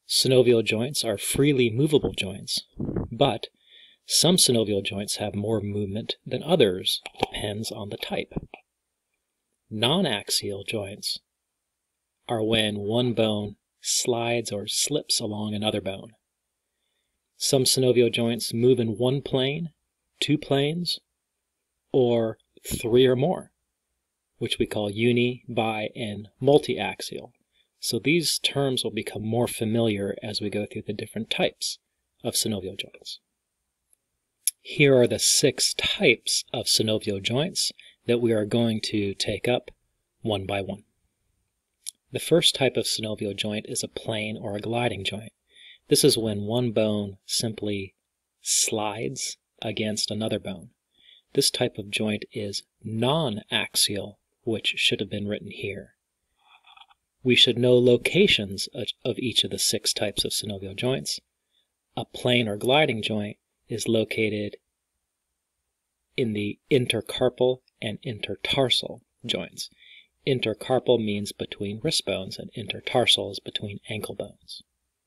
Synovial joints are freely movable joints, but some synovial joints have more movement than others, depends on the type. Non-axial joints are when one bone slides or slips along another bone. Some synovial joints move in one plane, two planes, or three or more, which we call uni, bi, and multi-axial. So these terms will become more familiar as we go through the different types of synovial joints. Here are the 6 types of synovial joints that we are going to take up one by one. The first type of synovial joint is a plane or a gliding joint. This is when one bone simply slides against another bone. This type of joint is non-axial, which should have been written here. We should know locations of each of the 6 types of synovial joints. A plane or gliding joint is located in the intercarpal and intertarsal joints. Intercarpal means between wrist bones, and intertarsal is between ankle bones.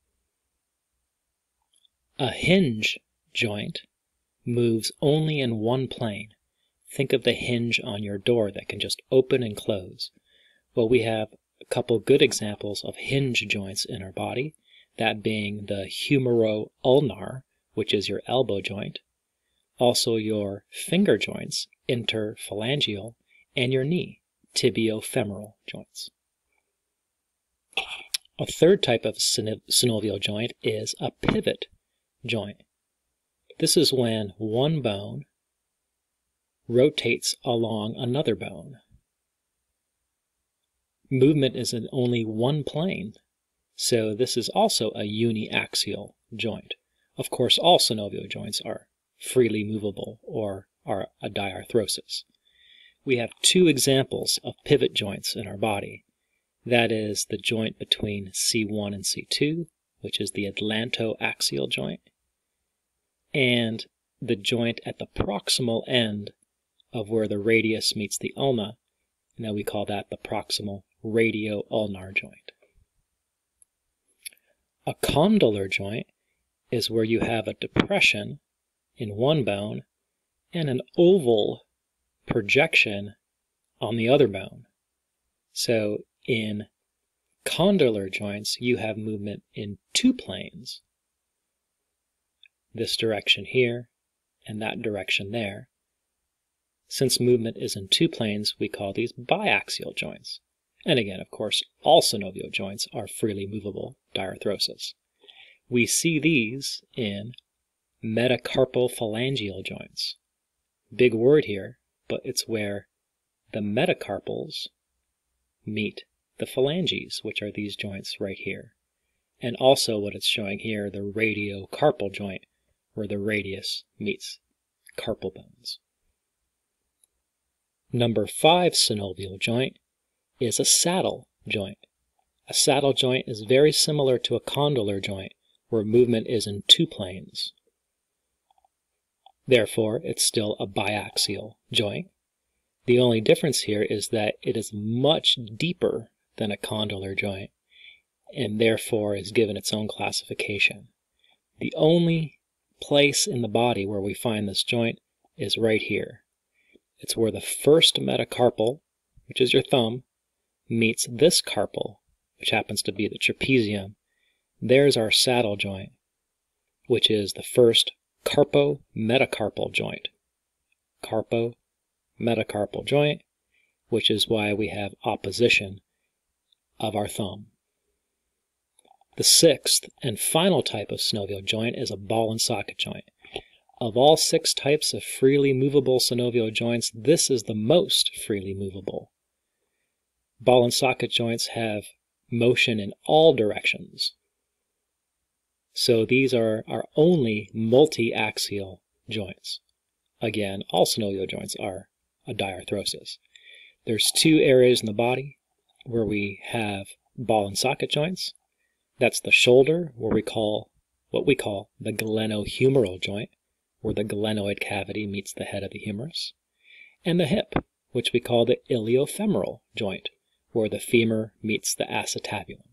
A hinge joint moves only in one plane. Think of the hinge on your door that can just open and close. Well, we have a couple good examples of hinge joints in our body, that being the humero-ulnar, which is your elbow joint, also your finger joints, interphalangeal, and your knee, tibiofemoral joints. A third type of synovial joint is a pivot joint. This is when one bone rotates along another bone. Movement is in only one plane, so this is also a uniaxial joint. Of course, all synovial joints are freely movable or are a diarthrosis. We have 2 examples of pivot joints in our body. That is the joint between C1 and C2, which is the atlantoaxial joint, and the joint at the proximal end of where the radius meets the ulna. Now we call that the proximal radio-ulnar joint. A condylar joint is where you have a depression in one bone and an oval projection on the other bone. So in condylar joints, you have movement in 2 planes, this direction here and that direction there. Since movement is in 2 planes, we call these biaxial joints. And again, of course, all synovial joints are freely movable diarthrosis. We see these in metacarpophalangeal joints. Big word here, but it's where the metacarpals meet the phalanges, which are these joints right here. And also what it's showing here, the radiocarpal joint, where the radius meets carpal bones. Number 5 synovial joint is a saddle joint. A saddle joint is very similar to a condylar joint, where movement is in 2 planes. Therefore, it's still a biaxial joint. The only difference here is that it is much deeper than a condylar joint, and therefore is given its own classification. The only place in the body where we find this joint is right here. It's where the first metacarpal, which is your thumb, meets this carpal, which happens to be the trapezium. There's our saddle joint, which is the first carpo-metacarpal joint. Carpo-metacarpal joint, which is why we have opposition of our thumb. The 6th and final type of synovial joint is a ball and socket joint. Of all 6 types of freely movable synovial joints, this is the most freely movable. Ball and socket joints have motion in all directions. So these are our only multi-axial joints. Again, all synovial joints are a diarthrosis. There's 2 areas in the body where we have ball and socket joints. That's the shoulder, where we call what we call the glenohumeral joint, where the glenoid cavity meets the head of the humerus, and the hip, which we call the iliofemoral joint, where the femur meets the acetabulum.